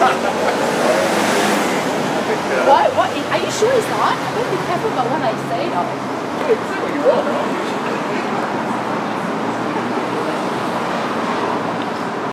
What? Are you sure he's not? I'm going to be careful about what I say though. Say what you want, though.